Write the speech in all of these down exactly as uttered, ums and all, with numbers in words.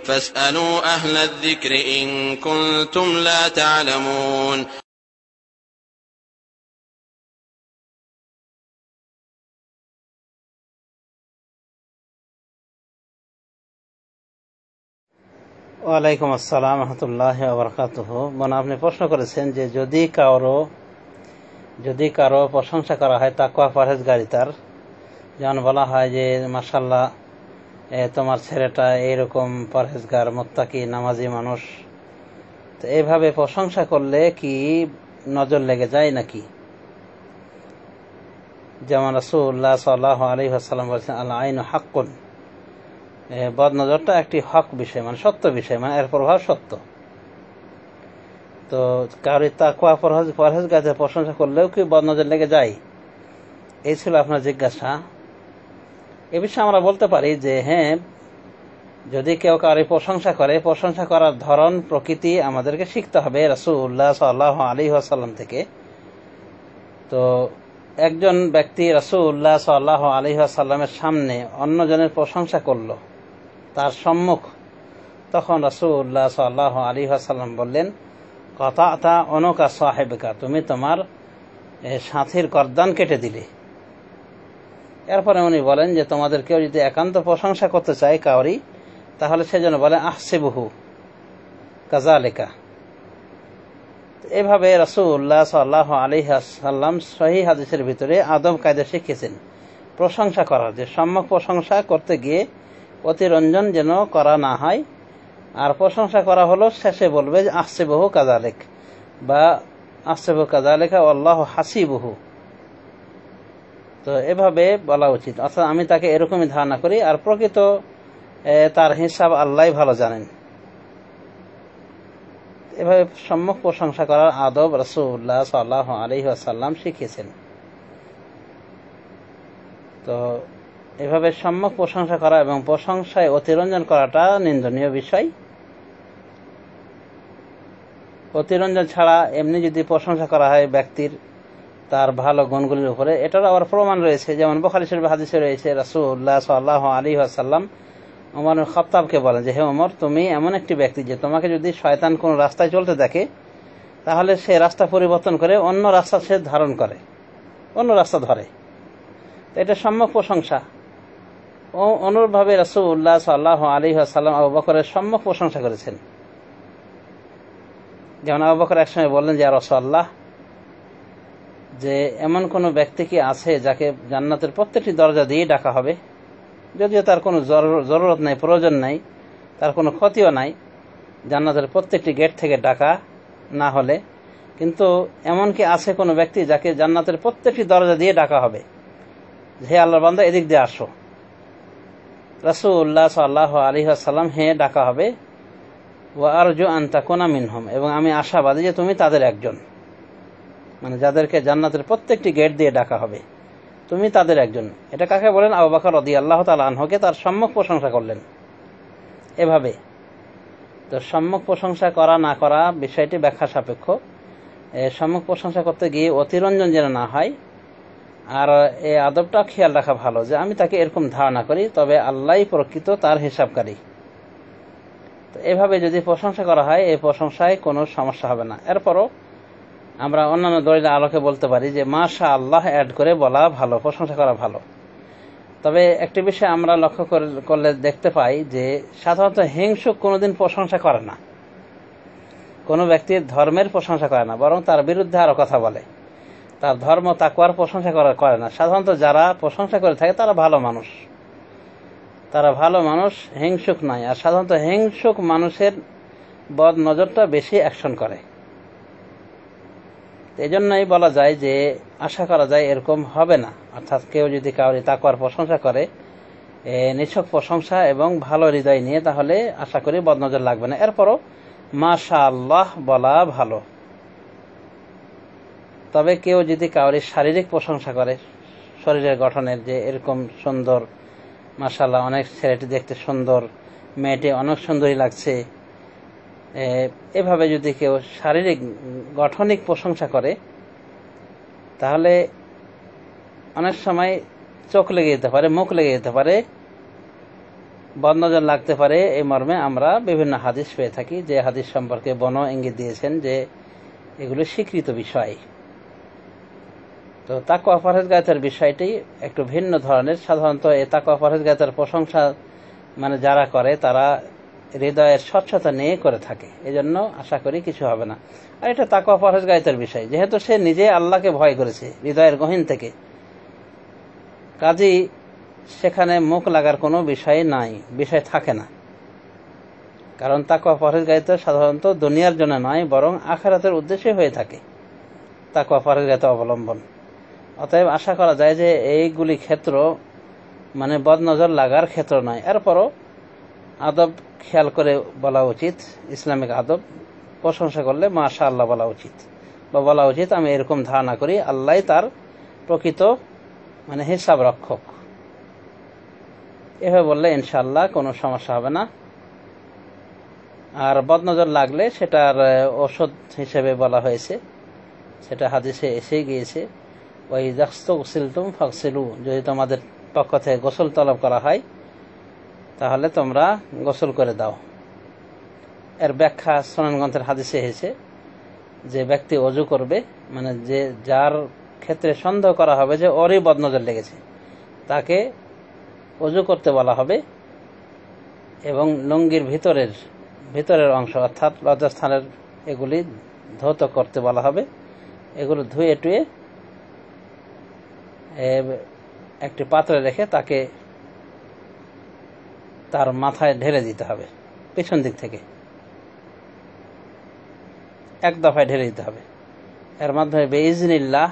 فاسألوا أهل الذكر إن كنتم لا تعلمون ওয়ালাইকুম আসসালাম রহমতুল্লাহি ওয়া বারাকাতুহু। মানে আপনি প্রশ্ন করেছেন যে যদি কারো যদি কারো প্রশংসা করা হয় তাকওয়া পরহেজগারিতার, যেমন বলা হয় যে মাশাআল্লাহ তোমার ছেলেটা এইরকম পরহেজগার, মুত্তাকি, নামাজি মানুষ, তো এইভাবে প্রশংসা করলে কি নজর লেগে যায় নাকি? যেমন রাসূলুল্লাহ সাল্লাল্লাহু আলাইহি ওয়াসাল্লাম বলেছেন, আল আইনু হাক্কুন, বদ নজরটা একটি হক বিষয়, মানে সত্য বিষয়, মানে এর প্রভাব সত্য। তো কারো তাকওয়া পরহেজগারিতার প্রশংসা করলেও কি বদ নজর লেগে যায়? এই ছিল আপনার জিজ্ঞাসা। এ বিষয়ে আমরা বলতে পারি যে হ্যাঁ, যদি কেউ কারো প্রশংসা করে, প্রশংসা করার ধরন প্রকৃতি আমাদেরকে শিখতে হবে রাসূলুল্লাহ সাল্লাল্লাহু আলাইহি ওয়াসাল্লাম থেকে। তো একজন ব্যক্তি রাসূলুল্লাহ সাল্লাল্লাহু আলাইহি ওয়াসাল্লামের সামনে অন্যজনের প্রশংসা করলো তার সম্মুখ, তখন রাসূলুল্লাহ সাল্লাল্লাহু আলাইহি ওয়াসাল্লাম বললেন, কাতাতা অনকা সাহিবকা, তুমি তোমার সাথীর গর্দান কেটে দিলে। এরপরে উনি বলেন যে তোমাদের কেউ যদি একান্ত প্রশংসা করতে চায় কাউরি, তাহলে সেজন্য বলে আহসিবুহু কাযালিকা। এভাবে রাসূলুল্লাহ সাল্লাল্লাহু আলাইহি ওয়াসাল্লাম সহিহ হাদিসের ভিতরে আদব কায়দা শিখিয়েছেন প্রশংসা করার, যে সম্যক প্রশংসা করতে গিয়ে অতিরঞ্জন যেন করা না হয়। আর প্রশংসা করা হলো শেষে বলবে যে আহসিবুহু কাযালিক বা আহসিবুহু কাযালিকা ওয়াল্লাহু হাসিবুহু। তো এভাবে বলা উচিত, অর্থাৎ আমি তাকে এরকমই ধারণা করি, আর প্রকৃত তার হিসাব আল্লাহই ভালো জানেন। এভাবে সম্যক প্রশংসা করার আদব রাসূলুল্লাহ সাল্লাল্লাহু আলাইহি ওয়াসাল্লাম শিখিয়েছেন। তো এভাবে সম্যক প্রশংসা করা এবং প্রশংসায় অতিরঞ্জন করাটা নিন্দনীয় বিষয়। অতিরঞ্জন ছাড়া এমনি যদি প্রশংসা করা হয় ব্যক্তির তার ভালো গুণগুলির উপরে, এটারও আবার প্রমাণ রয়েছে। যেমন বুখারী শরীফ হাদিসে রয়েছে রাসূলুল্লাহ সাল্লাল্লাহু আলাইহি ওয়াসাল্লাম ওমর ইবনে খাত্তাবকে বলেন যে হে ওমর, তুমি এমন একটি ব্যক্তি যে তোমাকে যদি শয়তান কোন রাস্তায় চলতে দেখে তাহলে সে রাস্তা পরিবর্তন করে অন্য রাস্তা সে ধারণ করে, অন্য রাস্তা ধরে। এটা সম্যক প্রশংসা। ও অনুরূপভাবে রাসূলুল্লাহ সাল্লাল্লাহু আলাইহি ওয়াসাল্লাম আবু বকরের সম্যক প্রশংসা করেছেন। যেমন আবু বকর একসময় বললেন যে ইয়া রাসূলুল্লাহ, যে এমন কোন ব্যক্তি কি আছে যাকে জান্নাতের প্রত্যেকটি দরজা দিয়ে ডাকা হবে, যদিও তার কোনো জরুরত নাই, প্রয়োজন নাই, তার কোনো ক্ষতিও নাই জান্নাতের প্রত্যেকটি গেট থেকে ডাকা না হলে, কিন্তু এমন কি আছে কোনো ব্যক্তি যাকে জান্নাতের প্রত্যেকটি দরজা দিয়ে ডাকা হবে, হে আল্লাহর বান্দা এদিক দিয়ে আসো। রাসূলুল্লাহ সাল্লাল্লাহু আলাইহি ওয়াসাল্লাম, হ্যাঁ ডাকা হবে। ওয়া আরজু আন তাকুনা মিনহুম, এবং আমি আশাবাদী যে তুমি তাদের একজন, মানে যাদেরকে জান্নাতের প্রত্যেকটি গেট দিয়ে ডাকা হবে তুমি তাদের একজন। এটা কাকে বলেন? আবু বকর রাদিয়াল্লাহু তাআলা আনহুকে তার সম্যক প্রশংসা করলেন এভাবে। তো সম্যক প্রশংসা করা না করা বিষয়টি ব্যাখ্যা সাপেক্ষ। সম্যক প্রশংসা করতে গিয়ে অতিরঞ্জন যেন না হয়, আর এই আদবটা খেয়াল রাখা ভালো যে আমি তাকে এরকম ধারণা করি, তবে আল্লাহই প্রকৃত তার হিসাবকারী। তো এভাবে যদি প্রশংসা করা হয় এই প্রশংসায় কোনো সমস্যা হবে না। এরপরও আমরা অন্যান্য দলিলের আলোকে বলতে পারি যে মাশা আল্লাহ অ্যাড করে বলা ভালো, প্রশংসা করা ভালো। তবে একটি বিষয় আমরা লক্ষ্য করলে দেখতে পাই যে সাধারণত হিংসুক কোনোদিন প্রশংসা করে না, কোনো ব্যক্তির ধর্মের প্রশংসা করে না, বরং তার বিরুদ্ধে আরো কথা বলে, তার ধর্ম তাকওয়ার প্রশংসা করা করে না। সাধারণত যারা প্রশংসা করে থাকে তারা ভালো মানুষ, তারা ভালো মানুষ, হিংসুক নয়। আর সাধারণত হিংসুক মানুষের বদ নজরটা বেশি অ্যাকশন করে। এই জন্যই বলা যায় যে আশা করা যায় এরকম হবে না, অর্থাৎ কেউ যদি কাউরি তাকওয়ার প্রশংসা করে নিছক প্রশংসা এবং ভালো হৃদয় নিয়ে, তাহলে আশা করি বদনজর লাগবে না। এরপরও মাশাআল্লাহ বলা ভালো। তবে কেউ যদি কাউরি শারীরিক প্রশংসা করে, শরীরের গঠনের, যে এরকম সুন্দর, মাশাআল্লাহ অনেক ছেলেটি দেখতে সুন্দর, মেয়েটি অনেক সুন্দরী লাগছে, এভাবে যদি কেউ শারীরিক গঠনিক প্রশংসা করে তাহলে অনেক সময় চোখ লেগে যেতে পারে, মুখ লেগে যেতে পারে, বদনজর লাগতে পারে এই মর্মে আমরা বিভিন্ন হাদিস পেয়ে থাকি, যে হাদিস সম্পর্কে বন ইঙ্গিত দিয়েছেন যে এগুলো স্বীকৃত বিষয়। তো তাকওয়া পরহেজগারিতার বিষয়টি একটু ভিন্ন ধরনের। সাধারণত এই তাকওয়া পরহেজগারিতার প্রশংসা মানে যারা করে তারা হৃদয়ের স্বচ্ছতা নিয়ে করে থাকে, এজন্য আশা করি কিছু হবে না। আর এটা তাকওয়া পরহেজগারিতার বিষয়, যেহেতু সে নিজে আল্লাহকে ভয় করেছে হৃদয়ের গহীন থেকে, কাজেই সেখানে মুখ লাগার কোনো বিষয় নাই, বিষয় থাকে না। কারণ তাকওয়া পরহেজগারিতা সাধারণত দুনিয়ার জন্য নয়, বরং আখিরাতের উদ্দেশ্যে হয়ে থাকে তাকওয়া পরহেজগারিতা অবলম্বন। অতএব আশা করা যায় যে এইগুলি ক্ষেত্র মানে বদনজর লাগার ক্ষেত্র নয়। এরপরও আদব খেয়াল করে বলা উচিত, ইসলামিক আদব। প্রশংসা করলে মাশাআল্লাহ বলা উচিত, বা বলা উচিত আমি এরকম ধারণা করি আল্লাহ তার প্রকৃত মানে হিসাব রক্ষক। এভাবে বললে ইনশাআল্লাহ কোনো সমস্যা হবে না। আর বদনজর লাগলে সেটার ওষুধ হিসেবে বলা হয়েছে, সেটা হাদিসে এসে গিয়েছে, ওই যাস্তুগসিলতুম ফাগসিলু, যদি তোমাদের পক্ষ থেকে গোসল তলব করা হয় তাহলে তোমরা গোসল করে দাও। এর ব্যাখ্যা সুনান গ্রন্থের হাদিসে এসেছে যে ব্যক্তি ওযু করবে, মানে যে যার ক্ষেত্রে সন্দেহ করা হবে যে ওরই বদনজর লেগেছে, তাকে ওযু করতে বলা হবে এবং লুঙ্গির ভিতরের ভিতরের অংশ অর্থাৎ লজ্জাস্থানের এগুলি ধৌত করতে বলা হবে। এগুলো ধুয়ে টুয়ে একটি পাত্রে রেখে তাকে তার মাথায় ঢেলে দিতে হবে, পেছন দিক থেকে এক দফায় ঢেলে দিতে হবে। এর মাধ্যমে বেইজনিল্লাহ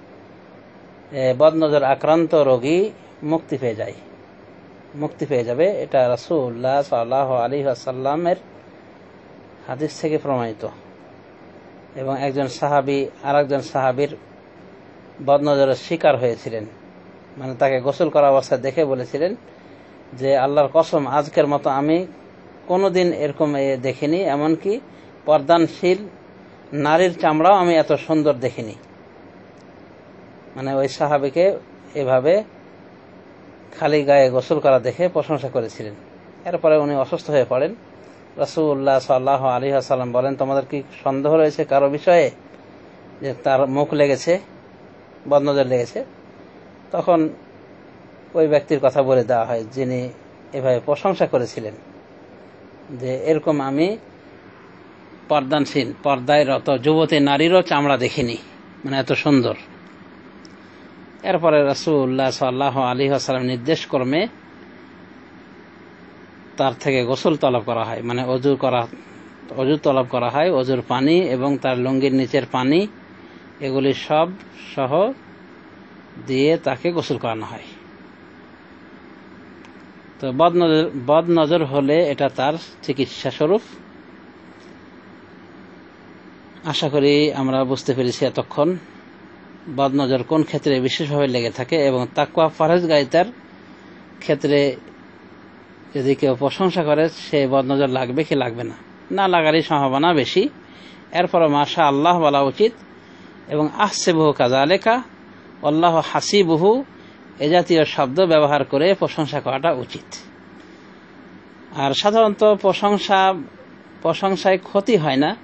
বদনজর আক্রান্ত রোগী মুক্তি পেয়ে যায়, মুক্তি পেয়ে যাবে। এটা রাসূলুল্লাহ সাল্লাল্লাহু আলাইহি ওয়াসাল্লামের হাদিস থেকে প্রমাণিত। এবং একজন সাহাবী আর একজন সাহাবীর বদনজরের শিকার হয়েছিলেন, মানে তাকে গোসল করা অবস্থায় দেখে বলেছিলেন যে আল্লাহর কসম, আজকের মতো আমি কোনোদিন এরকম দেখিনি, এমনকি পর্দানশীল নারীর চামড়াও আমি এত সুন্দর দেখিনি। মানে ওই সাহাবীকে এভাবে খালি গায়ে গোসল করা দেখে প্রশংসা করেছিলেন। এরপরে উনি অসুস্থ হয়ে পড়েন। রাসূলুল্লাহ সাল্লাল্লাহু আলাইহি ওয়াসাল্লাম বলেন, তোমাদের কি সন্দেহ রয়েছে কারো বিষয়ে যে তার মুখ লেগেছে, বদনজর লেগেছে? তখন ওই ব্যক্তির কথা বলে দেওয়া হয় যিনি এভাবে প্রশংসা করেছিলেন যে এরকম আমি পর্দানশীল পর্দায় রত যুবতী নারীরও চামড়া দেখিনি, মানে এত সুন্দর। এরপরে রাসূলুল্লাহ সাল্লাল্লাহু আলাইহি ওয়াসাল্লাম নির্দেশ ক্রমে তার থেকে গোসল তলব করা হয়, মানে অজু করা অজু তলব করা হয়। অজুর পানি এবং তার লুঙ্গির নিচের পানি এগুলি সব সহ দিয়ে তাকে গোসল করানো হয়। তো বদনজর বদনজর হলে এটা তার চিকিৎসা স্বরূপ। আশা করি আমরা বুঝতে পেরেছি এতক্ষণ বদনজর কোন ক্ষেত্রে বিশেষভাবে লেগে থাকে এবং তাকওয়া পরহেজগারিতার ক্ষেত্রে যদি কেউ প্রশংসা করে সে বদনজর লাগবে কি লাগবে না, না লাগারই সম্ভাবনা বেশি। এরপরে মাশা আল্লাহ বলা উচিত এবং আহসিবুহু কাযালিকা আল্লাহু হাসিবুহু এ জাতীয় শব্দ ব্যবহার করে প্রশংসা করাটা উচিত। আর সাধারণত প্রশংসা প্রশংসায় ক্ষতি হয় না,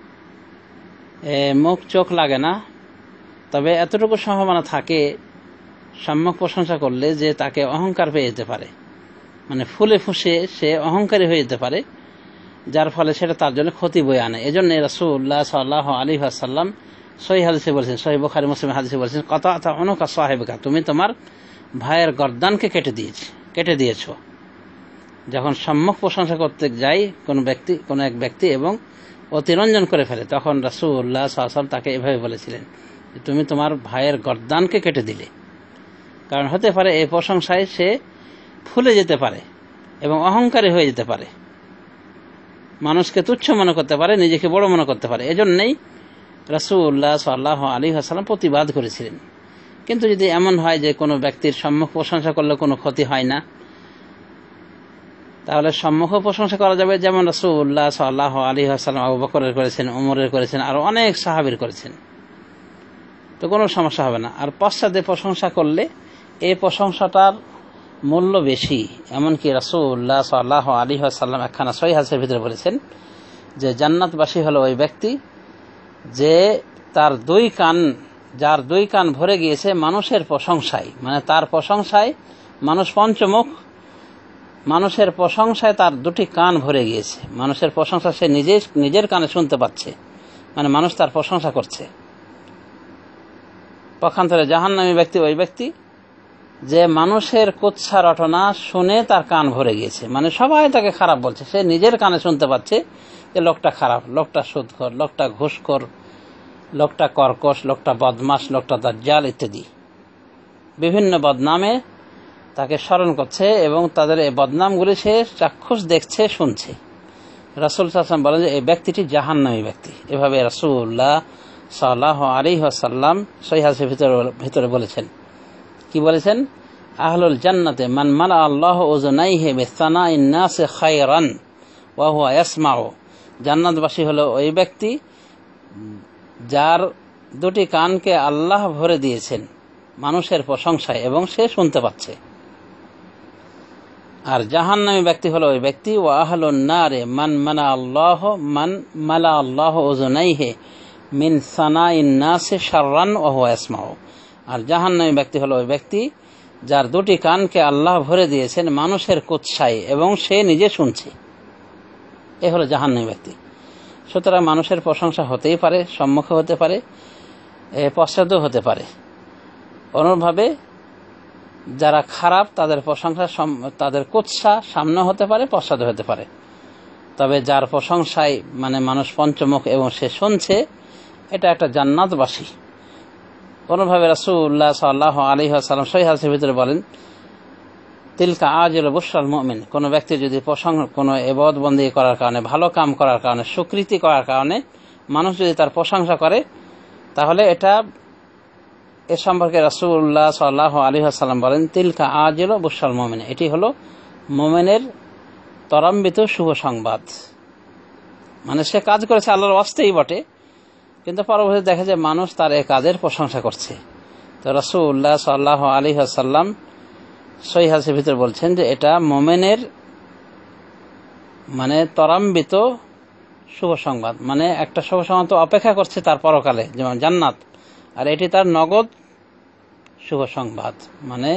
মুখ চোখ লাগে না, তবে এতটুকু সম্ভাবনা থাকে সম্যক প্রশংসা করলে যে তাকে অহংকার পেয়ে যেতে পারে, মানে ফুলে ফুসে সে অহংকারী হয়ে যেতে পারে, যার ফলে সেটা তার জন্য ক্ষতি বয়ে আনে। এজন্য রাসূলুল্লাহ সাল্লাল্লাহু আলাইহি ওয়াসাল্লাম সহিহ হাদিসে বলেছেন, সহিহ বুখারী মুসলিম হাদিসে বলেছেন, কাতাতা উনুকা সাহিবিকা, তুমি তোমার ভাইয়ের গর্দানকে কেটে দিয়েছ কেটে দিয়েছ যখন সম্যক প্রশংসা করতে যায় কোনো ব্যক্তি কোনো এক ব্যক্তি এবং অতিরঞ্জন করে ফেলে, তখন রাসূলুল্লাহ সাল্লাল্লাহু আলাইহি ওয়াসাল্লাম তাকে এভাবে বলেছিলেন যে তুমি তোমার ভাইয়ের গর্দানকে কেটে দিলে। কারণ হতে পারে এই প্রশংসায় সে ফুলে যেতে পারে এবং অহংকারী হয়ে যেতে পারে, মানুষকে তুচ্ছ মনে করতে পারে, নিজেকে বড় মনে করতে পারে। এজন্যই রাসূলুল্লাহ সাল্লাল্লাহু আলাইহি ওয়াসাল্লাম প্রতিবাদ করেছিলেন। কিন্তু যদি এমন হয় যে কোনো ব্যক্তির সম্মুখ প্রশংসা করলে কোনো ক্ষতি হয় না, তাহলে সম্মুখ প্রশংসা করা যাবে, যেমন রাসূলুল্লাহ সাল্লাল্লাহু আলাইহি ওয়াসাল্লাম আবু বকরের করেছেন, ওমরের করেছেন, আর অনেক সাহাবীর করেছেন, তো কোনো সমস্যা হবে না। আর পশ্চাতে প্রশংসা করলে এই প্রশংসাটার মূল্য বেশি। এমনকি রাসূলুল্লাহ সাল্লাল্লাহু আলাইহি ওয়াসাল্লাম একখানা সহিহ হাদিসের ভিতরে বলেছেন যে জান্নাতবাসী হলো ওই ব্যক্তি যে তার দুই কান যার দুই কান ভরে গিয়েছে মানুষের প্রশংসায়, মানে তার প্রশংসায় মানুষ পঞ্চমুখ, মানুষের প্রশংসায় তার দুটি কান ভরে গিয়েছে, মানুষের প্রশংসা সে নিজে নিজের কানে শুনতে পাচ্ছে, মানে মানুষ তার প্রশংসা করছে। পক্ষান্তরে জাহান্নামী ব্যক্তি ওই ব্যক্তি যে মানুষের কুৎসা রটনা শুনে তার কান ভরে গিয়েছে, মানে সবাই তাকে খারাপ বলছে, সে নিজের কানে শুনতে পাচ্ছে যে লোকটা খারাপ, লোকটা সুদখোর, লোকটা ঘুষখোর, লোকটা কর্কশ, লোকটা বদমাশ, লোকটা দাজ্জাল ইত্যাদি বিভিন্ন বদনামে তাকে স্মরণ করছে এবং তাদের এই বদনামগুলি সে চাক্ষুষ দেখছে, শুনছে। রাসূল সাল্লাল্লাহু আলাইহি ওয়াসাল্লাম বলেন যে এই ব্যক্তিটি জাহান্নামী ব্যক্তি। এভাবে রাসূলুল্লাহ সাল্লাল্লাহু আলাইহি ওয়াসাল্লাম সহিহ হাদিসের ভিতরে ভিতরে বলেছেন। কি বলেছেন? আহলুল জান্নাতে মান মালা আল্লাহু উযুনাইহি বিসানাইন নাস খায়রান ওয়া হুয়া ইয়াসমাউ। জান্নাতবাসী হলো ওই ব্যক্তি যার দুটি কানকে আল্লাহ ভরে দিয়েছেন মানুষের প্রশংসায় এবং সে শুনতে পাচ্ছে। আর জাহান্নামী ব্যক্তি হলো ওই ব্যক্তি ওয়া আহলুন নারে মান মালা আল্লাহ মান মালা আল্লাহ উযুনাইহি মিন সানাইন নাস শাররান ওয়া হুয়া ইয়াসমাউ। আর জাহান্নামী ব্যক্তি হলো ওই ব্যক্তি যার দুটি কানকে আল্লাহ ভরে দিয়েছেন মানুষের কুৎসায় এবং সে নিজে শুনছে। এ হলো জাহান্নামী ব্যক্তি। সুতরাং মানুষের প্রশংসা হতেই পারে, সম্মুখে হতে পারে, পশ্চাতেও হতে পারে। অনুরূপভাবে যারা খারাপ তাদের প্রশংসা তাদের কুৎসা সামনে হতে পারে, পশ্চাতে হতে পারে। তবে যার প্রশংসায় মানে মানুষ পঞ্চমুখ এবং সে শুনছে, এটা একটা জান্নাতবাসী। অনুরূপভাবে রাসূলুল্লাহ সাল্লাল্লাহু আলাইহি ওয়াসাল্লাম সহিহ হাদিসের ভিতরে বলেন তিলকা আজিলু বুশরাল মুমিন। কোনো ব্যক্তি যদি প্রশংসা কোনো ইবাদত বন্দেগী করার কারণে, ভালো কাম করার কারণে, স্বীকৃতি করার কারণে মানুষ যদি তার প্রশংসা করে, তাহলে এটা এ সম্পর্কে রাসূলুল্লাহ সাল্লাল্লাহু আলাইহি ওয়াসাল্লাম বলেন তিলকা আজিলু বুশরাল মুমিন। এটি হলো মুমিনের ত্বরান্বিত শুভ সংবাদ। মানে সে কাজ করেছে আল্লাহর ওয়াস্তেই বটে, কিন্তু পরবর্তীতে দেখা যায় মানুষ তার এই কাজের প্রশংসা করছে। তো রাসূলুল্লাহ সাল্লাল্লাহু আলাইহি ওয়াসাল্লাম সহিহ হাদিসের ভিতরে বলছেন যে এটা মুমিনের মানে ত্বরান্বিত শুভ সংবাদ, মানে একটা শুভ সংবাদ তো অপেক্ষা করছে তার পরকালে, যেমন জান্নাত, আর এটি তার নগদ শুভ সংবাদ, মানে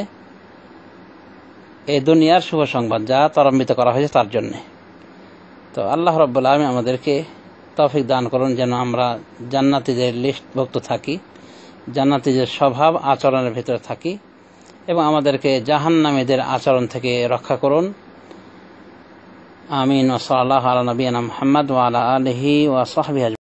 এই দুনিয়ার শুভ সংবাদ যা ত্বরান্বিত করা হয়েছে তার জন্যে। তো আল্লাহ রাব্বুল আলামিন আমাদেরকে তৌফিক দান করুন যেন আমরা জান্নাতীদের লিস্টভুক্ত থাকি, জান্নাতীদের স্বভাব আচরণের ভিতরে থাকি, এবং আমাদেরকে জাহান্নামীদের আচরণ থেকে রক্ষা করুন। আমিন। ওয়া সাল্লাল্লাহু আলা নবিয়িনা মুহাম্মদ ওয়া আলা আলিহি ওয়া সাহবিহি।